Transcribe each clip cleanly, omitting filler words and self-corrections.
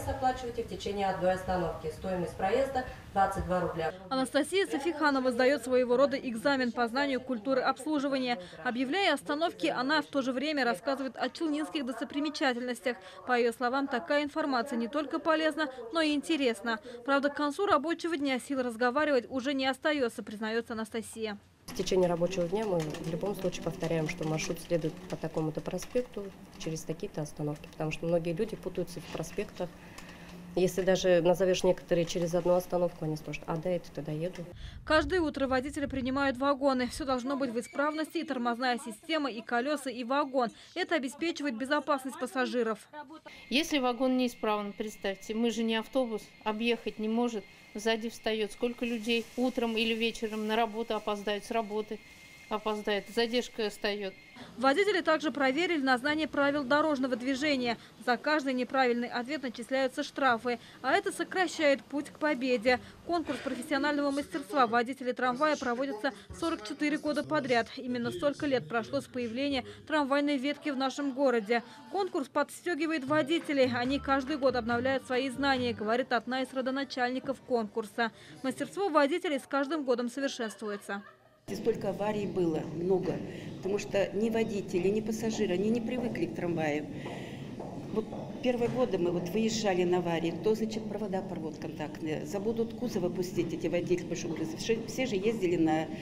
МТС оплачиваете в течение одной остановки. Стоимость проезда 22 рубля. Анастасия Софиханова сдает своего рода экзамен по знанию культуры обслуживания. Объявляя остановки, она в то же время рассказывает о челнинских достопримечательностях. По ее словам, такая информация не только полезна, но и интересна. Правда, к концу рабочего дня сил разговаривать уже не остается, признается Анастасия. В течение рабочего дня мы в любом случае повторяем, что маршрут следует по такому-то проспекту через такие-то остановки. Потому что многие люди путаются в проспектах. Если даже назовешь некоторые через одну остановку, они скажут: а да, это тогда еду. Каждое утро водители принимают вагоны. Все должно быть в исправности: и тормозная система, и колеса, и вагон. Это обеспечивает безопасность пассажиров. Если вагон неисправен, представьте, мы же не автобус, объехать не может, сзади встает. Сколько людей утром или вечером на работу опоздают, с работы опоздает, задержка встает. Водители также проверили на знание правил дорожного движения. За каждый неправильный ответ начисляются штрафы. А это сокращает путь к победе. Конкурс профессионального мастерства водителей трамвая проводится 44 года подряд. Именно столько лет прошло с появления трамвайной ветки в нашем городе. Конкурс подстегивает водителей. Они каждый год обновляют свои знания, говорит одна из родоначальников конкурса. Мастерство водителей с каждым годом совершенствуется. Столько аварий было, много, потому что ни водители, ни пассажиры, они не привыкли к трамваю. Вот первые годы мы выезжали на аварии, то, значит, провода порвут контактные, забудут кузов опустить эти водители, потому что все же ездили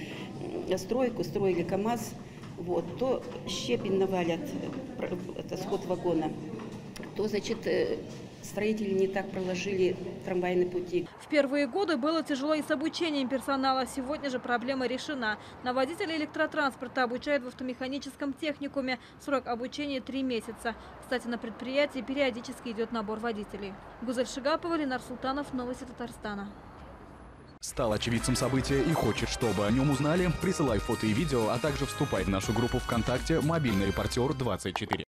на стройку, строили КАМАЗ, вот, то щебень навалят, это сход вагона, то, значит, строители не так проложили трамвайные пути. В первые годы было тяжело и с обучением персонала. Сегодня же проблема решена. На водителя электротранспорта обучают в автомеханическом техникуме. Срок обучения 3 месяца. Кстати, на предприятии периодически идет набор водителей. Гузель Шигапова, Ленар Султанов, новости Татарстана. Стал очевидцем события и хочет, чтобы о нем узнали? Присылай фото и видео, а также вступай в нашу группу ВКонтакте «Мобильный репортер 24».